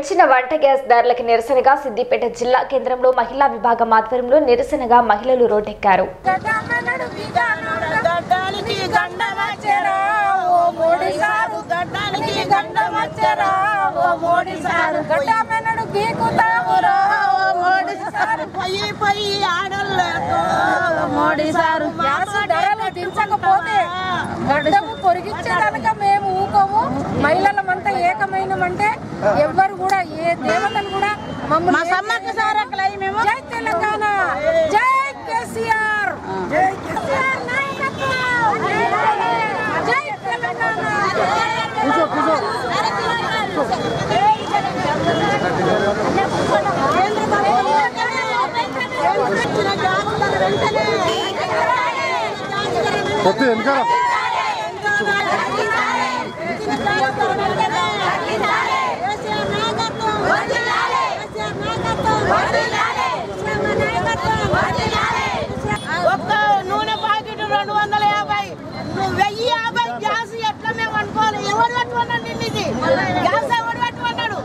పెంచిన వంట గ్యాస్ ధరలకు నిరసనగా సిద్దిపేట జిల్లా కేంద్రంలో మహిళా విభాగం ఆధ్వర్యంలో నిరసనగా మహిళలు రోడ్డెక్కారు. పొరిగించేదానిక మేము ఊకోము. మహిళలమంతా ఏకమైనమంటే ఎవ్వరు కూడా ఏ దేవతలు కూడా మమ్మల్ని జై తెలంగాణ, జై కేసీఆర్, జై తెలంగాణ. ఒక్క నూనె ప్యాకెట్ 250, 1050 గ్యాస్ ఎట్లా మేము అనుకోవాలి? ఎవరు పట్టుకున్నాడు నిన్నది గ్యాస్? ఎవరు పట్టుకున్నాడు?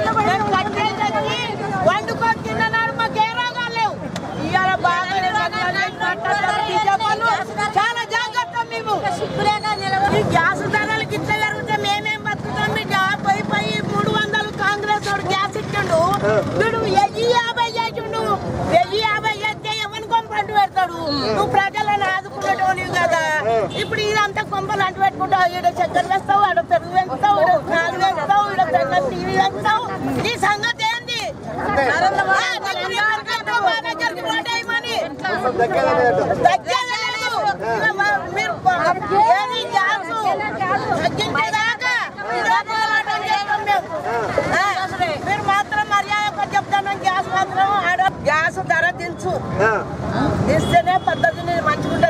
వండుకొని తిన్నాడు. మాకు ఏ రోగాలు లేవు. ఇవాళ బాగా చాలా జాగ్రత్త. మేము ఈ గ్యాస్ ధరలకి ఇట్లా పెరిగితే మేమేం బతుకుతాం? పోయి 300 కాంగ్రెస్ వాడు గ్యాస్ ఇచ్చిండు. వీడు 1050 చేసిండు. 1050 చేస్తే ఎవరిని కొంపంటు పెడతాడు? నువ్వు ప్రజలను ఆదుకునేటోనివి కదా. ఇప్పుడు ఇదంతా కొంపలు అంటు పెట్టుకుంటావు. ఈడ చక్కెర వేస్తావు, ఆడ పెరుగు వేస్తావు, ఈడ కాలు వేస్తావు, ఈడ పెద్ద టీవీ వేస్తావు. ఈ సంగతి ఏంది? దగ్గరికి పోటాయమని మీరు ఏది గ్యాస్ తగ్గించేదాకా మీరు మాత్రం మర్యాద చెప్తాను. గ్యాస్ మాత్రం గ్యాస్ ధర దించు, ఇస్తేనే పద్ధతిని మంచిగుంటది.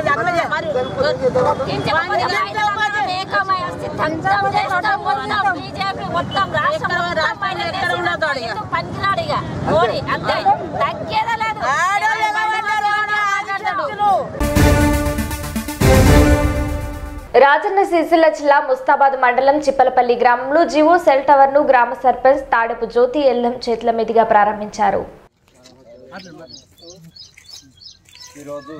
రాజన్న సిరిసిల్ల జిల్లా ముస్తాబాద్ మండలం చిప్పలపల్లి గ్రామంలో జివో సెల్ టవర్ ను గ్రామ సర్పంచ్ తాడపు జ్యోతి ఎల్లం చేతుల మీదుగా ప్రారంభించారు. ఈరోజు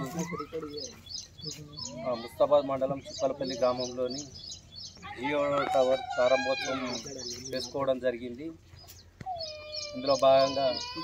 ముస్తాబాద్ మండలం చిప్పలపల్లి గ్రామంలోని జియో టవర్ ప్రారంభోత్సవం చేసుకోవడం జరిగింది. ఇందులో భాగంగా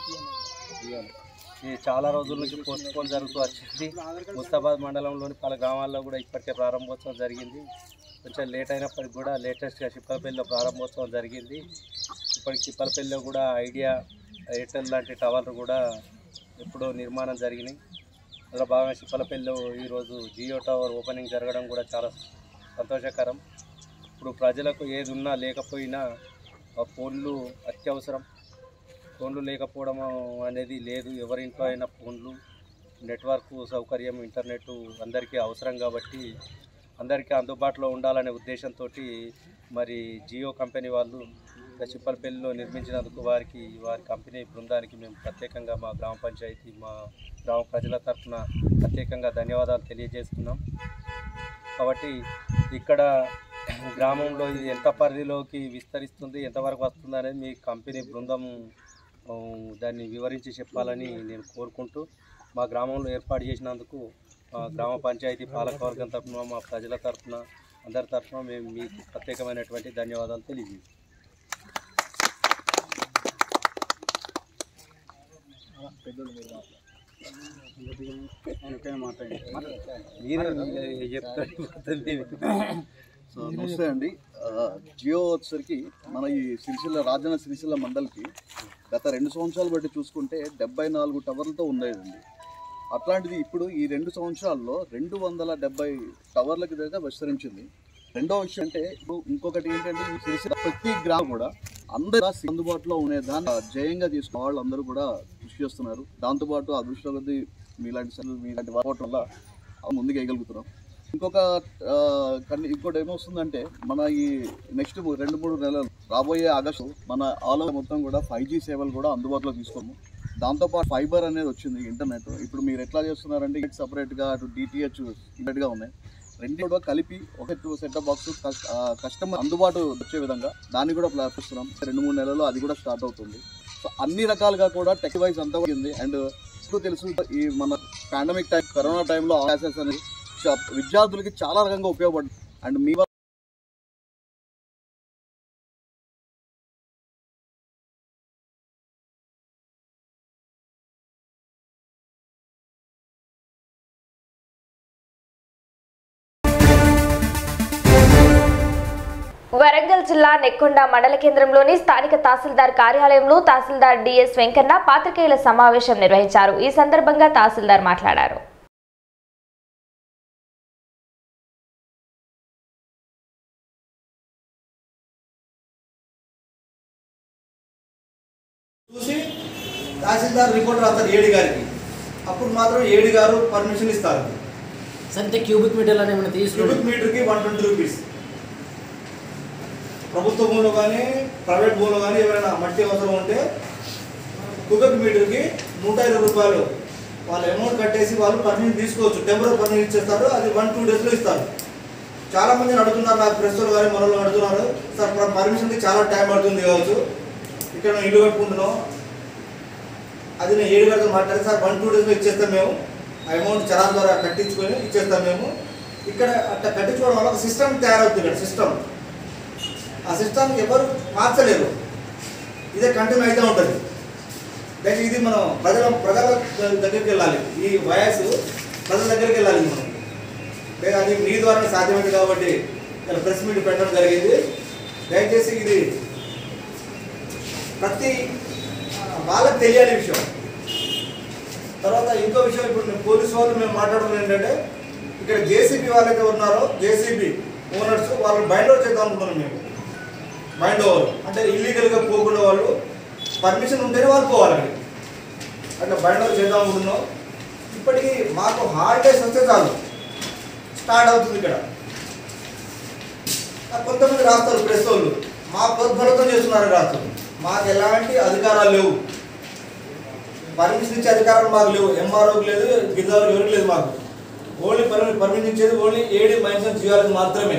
ఇది చాలా రోజుల నుంచి పోస్ట్పోన్ జరుగుతూ వచ్చింది. ముస్తాబాద్ మండలంలోని పలు గ్రామాల్లో కూడా ఇప్పటికే ప్రారంభోత్సవం జరిగింది. కొంచెం లేట్ అయినప్పటికి కూడా లేటెస్ట్గా చిప్పలపల్లిలో ప్రారంభోత్సవం జరిగింది. ఇప్పటికి చిప్పలపల్లిలో కూడా ఐడియా, ఎయిర్టెల్ లాంటి టవర్లు కూడా ఎప్పుడో నిర్మాణం జరిగినాయి. అందులో భాగంగా చిప్పలపల్లిలో ఈరోజు జియో టవర్ ఓపెనింగ్ జరగడం కూడా చాలా సంతోషకరం. ఇప్పుడు ప్రజలకు ఏది ఉన్నా లేకపోయినా ఫోన్లు అత్యవసరం. ఫోన్లు లేకపోవడం అనేది లేదు. ఎవరింట్లో అయినా ఫోన్లు, నెట్వర్క్ సౌకర్యం, ఇంటర్నెట్ అందరికీ అవసరం కాబట్టి అందరికీ అందుబాటులో ఉండాలనే ఉద్దేశంతో మరి జియో కంపెనీ వాళ్ళు చిప్పలపల్లిలో నిర్మించినందుకు వారి కంపెనీ బృందానికి మేము ప్రత్యేకంగా మా గ్రామ పంచాయతీ, మా గ్రామ ప్రజల తరఫున ప్రత్యేకంగా ధన్యవాదాలు తెలియజేస్తున్నాం. కాబట్టి ఇక్కడ గ్రామంలో ఇది ఎంత పరిధిలోకి విస్తరిస్తుంది, ఎంతవరకు వస్తుంది అనేది మీ కంపెనీ బృందం దాన్ని వివరించి చెప్పాలని నేను కోరుకుంటూ మా గ్రామంలో ఏర్పాటు చేసినందుకు గ్రామ పంచాయతీ పాలకవర్గం తరఫున, మా ప్రజల తరఫున, అందరి తరఫున మేము మీకు ప్రత్యేకమైనటువంటి ధన్యవాదాలు తెలియజేస్తాం. నమస్తే అండి. జియో వచ్చేసరికి మన ఈ సిరిసిల్ల రాజన్న సిరిసిల్ల మండలికి గత 2 సంవత్సరాలు బట్టి చూసుకుంటే 74 టవర్లతో ఉండేదండి. అట్లాంటిది ఇప్పుడు ఈ 2 సంవత్సరాల్లో 270 టవర్లకి దగ్గర విస్తరించింది. రెండో విషయం అంటే ఇప్పుడు ఇంకొకటి ఏంటంటే ఈ సిరిసిల్ల ప్రతి గ్రామం కూడా అందరూ అందుబాటులో ఉండే దాన్ని జయంగా తీసుకున్న వాళ్ళు అందరూ కూడా కృషి చేస్తున్నారు. దాంతోపాటు అదృష్ట కొద్ది మీలాంటి వర్కౌట్ వల్ల ముందుకు వేయగలుగుతున్నాం. ఇంకోటి ఏమొస్తుందంటే మన ఈ నెక్స్ట్ 2-3 నెలలు రాబోయే ఆగస్టు మన ఆల్ ఓవర్ మొత్తం కూడా 5G సేవలు కూడా అందుబాటులో తీసుకోము. దాంతోపాటు ఫైబర్ అనేది వచ్చింది, ఇంటర్నెట్. ఇప్పుడు మీరు ఎట్లా చేస్తున్నారంటే సపరేట్గా అటు DTH సపరేట్గా ఉన్నాయి. రెండు కూడా కలిపి ఒక సెటప్ బాక్స్ కస్టమర్ అందుబాటు వచ్చే విధంగా దాన్ని కూడా ప్లాన్ చేస్తున్నాం. 2-3 నెలల్లో అది కూడా స్టార్ట్ అవుతుంది. సో అన్ని రకాలుగా కూడా టెక్ వైజ్ అంతా ఉంది. అండ్ తెలుసు ఈ మన పాండమిక్ టైం కరోనా టైంలో క్లాసెస్ అనేది విద్యార్థులకి చాలా రకంగా ఉపయోగపడుతుంది. అండ్ మీ వరంగల్ జిల్లా నెక్కొండ మండల కేంద్రంలోని స్థానిక తహసీల్దార్ కార్యాలయంలో తహసీల్దార్ డిఎస్ వెంకన్న పాత్రికేయుల సమావేశం నిర్వహించారు. ఈ సందర్భంగా తహసీల్దార్ మాట్లాడారు. చూసి తహసీల్దార్ రిపోర్ట్ రాస్తారు ఏడి గారికి. అప్పుడు మాత్రం ఏడి గారు పర్మిషన్ ఇస్తారు. సంతే క్యూబిక్ మీటర్లు ఏమైనా తీసుకు క్యూబిక్ మీటర్కి 120 రూపీస్. ప్రభుత్వ భూములు కానీ ప్రైవేట్ భూములు కానీ ఎవరైనా మట్టి అవసరం ఉంటే క్యూబిక్ మీటర్కి 120 రూపాయలు వాళ్ళు అమౌంట్ కట్టేసి వాళ్ళు పర్మిషన్ తీసుకోవచ్చు. టెంపరీ పర్మిషన్ ఇచ్చేస్తారు. అది 1-2 డేస్లో ఇస్తారు. చాలామంది అడుగుతున్నారు, నాకు ప్రెస్లో కానీ మనలో అడుగుతున్నారు, సార్ పర్మిషన్కి చాలా టైం పడుతుంది కావచ్చు, ఇక్కడ మేము ఇల్లు కట్టుకుంటున్నాం, అది నేను ఏడు గారితో మాట్లాడి సార్ 1-2 డేస్లో ఇచ్చేస్తాం, మేము అమౌంట్ చలాన్ ద్వారా కట్టించుకొని ఇచ్చేస్తాం. మేము ఇక్కడ అట్లా కట్టించుకోవడం వల్ల ఒక సిస్టమ్ తయారవుతుంది. ఇక్కడ సిస్టమ్, ఆ సిస్టమ్కి ఎవరు మార్చలేరు, ఇదే కంటిన్యూ అయితే ఉంటుంది. దయచేసి ఇది మనం ప్రజల దగ్గరికి వెళ్ళాలి. ఈ వాయిస్ ప్రజల దగ్గరికి వెళ్ళాలి. మనం అది మీ ద్వారా సాధ్యమైంది కాబట్టి ఇలా ప్రెస్ మీట్ పెట్టడం జరిగింది. దయచేసి ఇది ప్రతి వాళ్ళకి తెలియాలి విషయం. తర్వాత ఇంకో విషయం, ఇప్పుడు పోలీసు వాళ్ళు మేము మాట్లాడుతున్నది ఏంటంటే, ఇక్కడ జేసీబీ వాళ్ళైతే ఉన్నారో జేసీబీ ఓనర్స్ వాళ్ళు బైండ్ ఓవర్ చేద్దాం అనుకుంటున్నాం. మేము బైండ్ ఓవర్ అంటే ఇల్లీగల్గా పోకుండా వాళ్ళు పర్మిషన్ ఉంటేనే వాళ్ళు పోవాలి. అట్లా బైండ్ ఓవర్ చేద్దాం అనుకుంటున్నాం. ఇప్పటికీ మాకు హాలిడేస్ వస్తే చాలు స్టార్ట్ అవుతుంది. ఇక్కడ కొంతమంది రాస్తారు ప్రెస్ వాళ్ళు, మా ప్రోద్బలంతో చేస్తున్నారు రాస్తారు. మాకు ఎలాంటి అధికారాలు లేవు, పర్మిషన్ ఇచ్చే అధికారాలు మాకు లేవు, ఎంఆర్ఓకి లేదు, గిరిజాలకు ఎవరికి లేదు. మాకు ఓన్లీ పర్మిషన్ ఇచ్చేది only AD mines and geology మాత్రమే.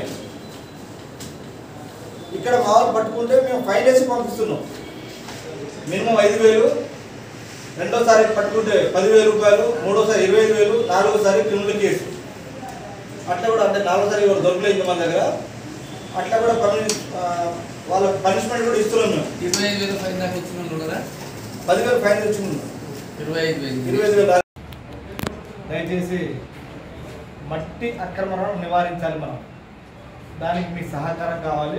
ఇక్కడ మా వాళ్ళు పట్టుకుంటే మేము ఫైన్ వేసి పంపిస్తున్నాం. మినిమం 5,000, రెండోసారి పట్టుకుంటే 10,000 రూపాయలు, మూడోసారి 25,000, నాలుగోసారి క్రిమినల్ కేసు. అట్లా కూడా అంటే నాలుగోసారి ఎవరు దొరకలేదు మన దగ్గర. అట్లా కూడా వాళ్ళ పనిష్మెంట్ కూడా ఇస్తున్నాం. మేము 25,000 ఫైన్ దాకా వచ్చినాం కదా, 10,000 ఫైన్ తెచ్చుకున్నాం. 25,000. దయచేసి మట్టి అక్రమణను నివారించాలి. మనం దానికి మీ సహకారం కావాలి.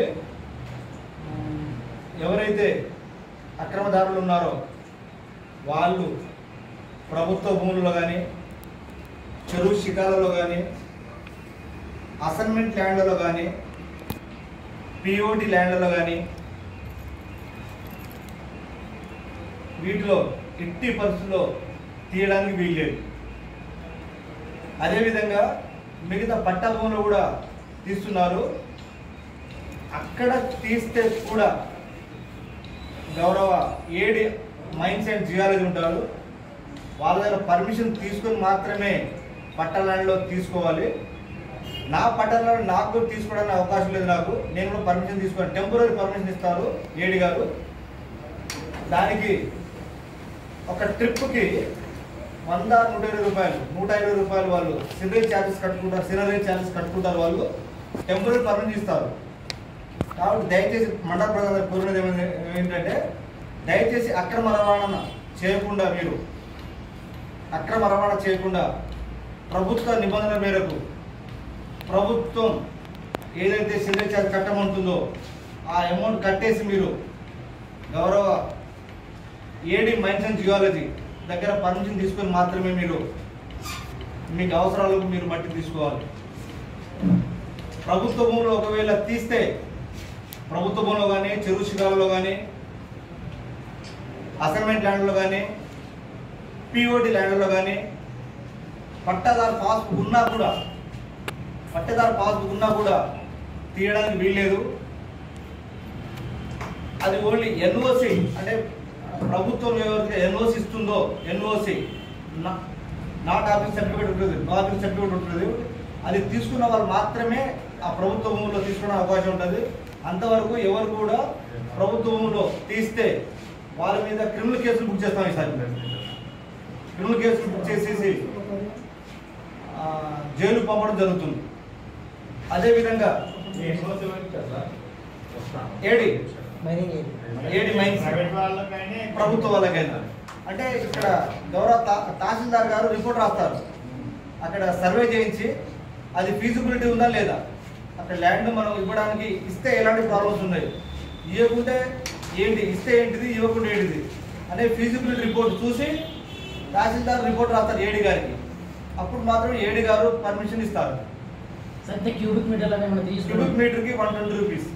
ఎవరైతే అక్రమదారులు ఉన్నారో వాళ్ళు ప్రభుత్వ భూములలో కానీ, చెరువు శిఖాలలో కానీ, అసైన్మెంట్ ల్యాండ్లలో కానీ, పిఓటి ల్యాండ్లలో కానీ వీటిలో ఎట్టి పరిస్థితుల్లో తీయడానికి వీల్లేదు. అదేవిధంగా మిగతా పట్టా భూములు కూడా తీస్తున్నారు. అక్కడ తీస్తే కూడా గౌరవ ఏడి మైన్స్ అండ్ జియాలజీ ఉంటారు, వాళ్ళ దగ్గర పర్మిషన్ తీసుకొని మాత్రమే పట్టా ల్యాండ్లో తీసుకోవాలి. నా పట్టా ల్యాండ్ నాకు కూడా తీసుకోవడానికి అవకాశం లేదు. నేను కూడా పర్మిషన్ తీసుకోవాలి. టెంపరీ పర్మిషన్ ఇస్తారు ఏడి గారు. దానికి ఒక ట్రిప్కి 100-120 రూపాయలు, 150 రూపాయలు వాళ్ళు సినరేజ్ ఛార్జెస్ కట్టుకుంటారు. వాళ్ళు టెంపరీ పర్మిషన్ ఇస్తారు. కాబట్టి దయచేసి మండల ప్రజలకు కోరినది ఏంటంటే, దయచేసి అక్రమ రవాణా చేయకుండా ప్రభుత్వ నిబంధనల మేరకు ప్రభుత్వం ఏదైతే సినరేజ్ ఛార్జ్ కట్టమంటుందో ఆ అమౌంట్ కట్టేసి మీరు గౌరవ ఏడి మైన్స్ అండ్ జియాలజీ దగ్గర పర్మిషన్ తీసుకొని మాత్రమే మీరు మీకు అవసరాలకు మీరు మట్టి తీసుకోవాలి. ప్రభుత్వ భూములు ఒకవేళ తీస్తే ప్రభుత్వ భూములో కానీ, చెరువు శిఖాలలో కానీ, అసైన్మెంట్ ల్యాండ్లో కానీ, పిఓటి ల్యాండ్లో కానీ పట్టాదారు పాస్బుక్ ఉన్నా కూడా తీయడానికి వీల్లేదు. అది ఓన్లీ ఎన్ఓసి అంటే ప్రభుత్వం ఎవరికి ఎన్ఓసి ఇస్తుందో, ఎన్ఓసి నాట్ ఆఫీస్ సర్టిఫికేట్ ఉంటుంది, నో ఆఫీస్ సర్టిఫికేట్ ఉంటుంది. అది తీసుకున్న వాళ్ళు మాత్రమే ఆ ప్రభుత్వ భూముల్లో తీసుకునే అవకాశం ఉంటుంది. అంతవరకు ఎవరు కూడా ప్రభుత్వ భూములో తీస్తే వాళ్ళ మీద క్రిమినల్ కేసులు బుక్ చేస్తాం. ఈసారి క్రిమినల్ కేసులు బుక్ చేసేసి జైలు పంపడం జరుగుతుంది. అదేవిధంగా ఏడి మైన్స్ ప్రభుత్వ వాళ్ళకైనా అంటే ఇక్కడ గౌరవ తహసీల్దార్ గారు రిపోర్ట్ రాస్తారు. అక్కడ సర్వే చేయించి అది ఫీజిబిలిటీ ఉందా లేదా, అక్కడ ల్యాండ్ మనం ఇవ్వడానికి ఇస్తే ఎలాంటి ప్రాబ్లమ్స్ ఉన్నాయి, ఇవ్వకుంటే ఏంటి, ఇస్తే ఏంటిది, ఇవ్వకుండా ఏంటిది అనే ఫీజిబిలిటీ రిపోర్ట్ చూసి తహసీల్దార్ రిపోర్ట్ రాస్తారు ఏడి గారికి. అప్పుడు మాత్రం ఏడి గారు పర్మిషన్ ఇస్తారు. Cubic మీటర్కి 120 rupees.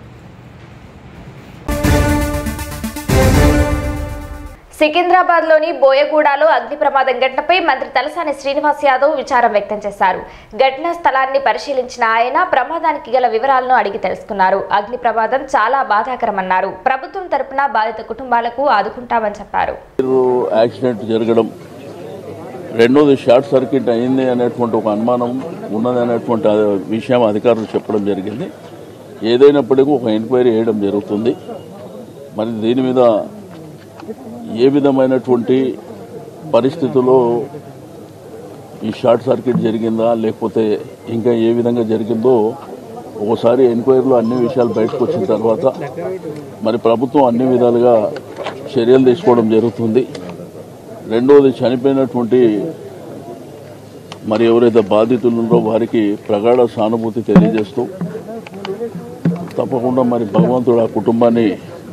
సికింద్రాబాద్లోని బోయగూడలో అగ్ని ప్రమాదం ఘటనపై మంత్రి తలసాని శ్రీనివాస్ యాదవ్ విచారం వ్యక్తం చేశారు. ఘటనా స్థలాన్ని పరిశీలించిన ఆయన ప్రమాదానికి గల వివరాలను అడిగి తెలుసుకున్నారు. అగ్ని ప్రమాదం చాలా బాధాకరమన్నారు. ప్రభుత్వం తరపున బాధిత కుటుంబాలకు ఆదుకుంటామని చెప్పారు. యాక్సిడెంట్ జరగడం, రెండోది షార్ట్ సర్క్యూట్ అయింది అనేటువంటి ఒక అనుమానం ఉన్నది అనేటువంటి విషయం అధికారులు చెప్పడం జరిగింది. ఏదైనప్పటికీ ఒక ఎంక్వైరీ చేయడం జరుగుతుంది. మరి దీని మీద ఏ విధమైనటువంటి పరిస్థితుల్లో ఈ షార్ట్ సర్క్యూట్ జరిగిందా లేకపోతే ఇంకా ఏ విధంగా జరిగిందో ఒకసారి ఎంక్వైరీలో అన్ని విషయాలు బయటకు వచ్చిన తర్వాత మరి ప్రభుత్వం అన్ని విధాలుగా చర్యలు తీసుకోవడం జరుగుతుంది. రెండవది చనిపోయినటువంటి మరి ఎవరైతే బాధితులు ఉన్నారో వారికి ప్రగాఢ సానుభూతి తెలియజేస్తూ తప్పకుండా మరి భగవంతుడు ఆ కుటుంబాన్ని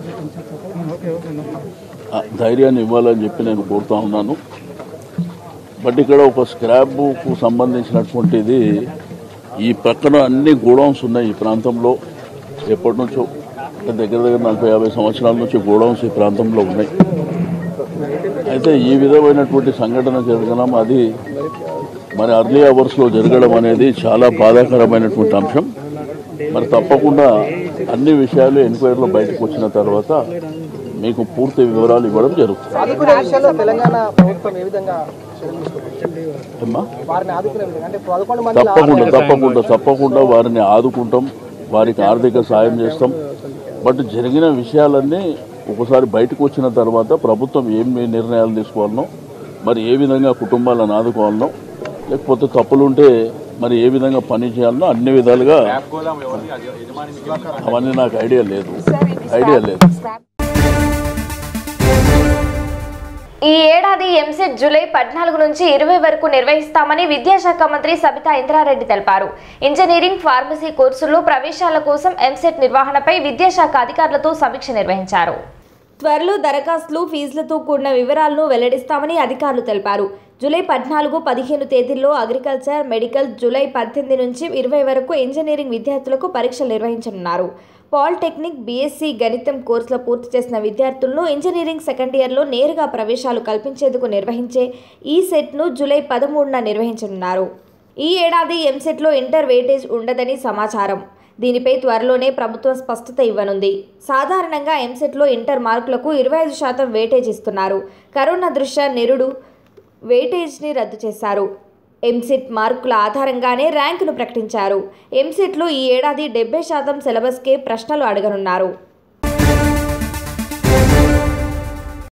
ధైర్యాన్ని ఇవ్వాలని చెప్పి నేను కోరుతా ఉన్నాను. బట్ ఇక్కడ ఒక స్క్రాప్కు సంబంధించినటువంటిది ఈ పక్కన అన్ని గోడౌన్స్ ఉన్నాయి. ఈ ప్రాంతంలో ఎప్పటి నుంచో దగ్గర 40-50 సంవత్సరాల నుంచి గోడౌన్స్ ఈ ప్రాంతంలో ఉన్నాయి. అయితే ఈ విధమైనటువంటి సంఘటన జరగడం అది మరి అర్లీ అవర్స్లో జరగడం అనేది చాలా బాధాకరమైనటువంటి అంశం. మరి తప్పకుండా అన్ని విషయాలు ఎంక్వైరీలో బయటకు వచ్చిన తర్వాత మీకు పూర్తి వివరాలు ఇవ్వడం జరుగుతుంది. తప్పకుండా వారిని ఆదుకుంటాం, వారికి ఆర్థిక సాయం చేస్తాం. బట్ జరిగిన విషయాలన్నీ ఒకసారి బయటకు వచ్చిన తర్వాత ప్రభుత్వం ఏం నిర్ణయాలు తీసుకోవాలనో, మరి ఏ విధంగా కుటుంబాలను ఆదుకోవాలనో, లేకపోతే తప్పులుంటే మరి ఏ విధంగా పని చేయాలనో అన్ని విధాలుగా అవన్నీ నాకు ఐడియా లేదు. ఈ ఏడాది ఎంసెట్ జూలై 14 నుంచి 20 వరకు నిర్వహిస్తామని విద్యాశాఖ మంత్రి సబితా ఇంద్రారెడ్డి తెలిపారు. ఇంజనీరింగ్, ఫార్మసీ కోర్సుల్లో ప్రవేశాల కోసం ఎంసెట్ నిర్వహణపై విద్యాశాఖ అధికారులతో సమీక్ష నిర్వహించారు. త్వరలో దరఖాస్తులు, ఫీజులతో కూడిన వివరాలను వెల్లడిస్తామని అధికారులు తెలిపారు. జూలై 14, 15 తేదీల్లో అగ్రికల్చర్, మెడికల్, జూలై 18 నుంచి 20 వరకు ఇంజనీరింగ్ విద్యార్థులకు పరీక్షలు నిర్వహించనున్నారు. పాలిటెక్నిక్, బీఎస్సీ గణితం కోర్సులో పూర్తి చేసిన విద్యార్థులను ఇంజనీరింగ్ సెకండ్ ఇయర్లో నేరుగా ప్రవేశాలు కల్పించేందుకు నిర్వహించే ఈ సెట్ను జూలై 13న నిర్వహించనున్నారు. ఈ ఏడాది ఎంసెట్లో ఇంటర్ వెయిటేజ్ ఉండదని సమాచారం. దీనిపై త్వరలోనే ప్రభుత్వం స్పష్టత ఇవ్వనుంది. సాధారణంగా ఎంసెట్లో ఇంటర్ మార్కులకు 25% వెయిటేజ్ ఇస్తున్నారు. కరోనా దృష్ట్యా నిరుడు వెయిటేజ్ని రద్దు చేశారు. ఎంసెట్ మార్కుల ఆధారంగానే ర్యాంకును ప్రకటించారు. ఎంసెట్లో ఈ ఏడాది 70% సిలబస్కే ప్రశ్నలు అడగనున్నారు.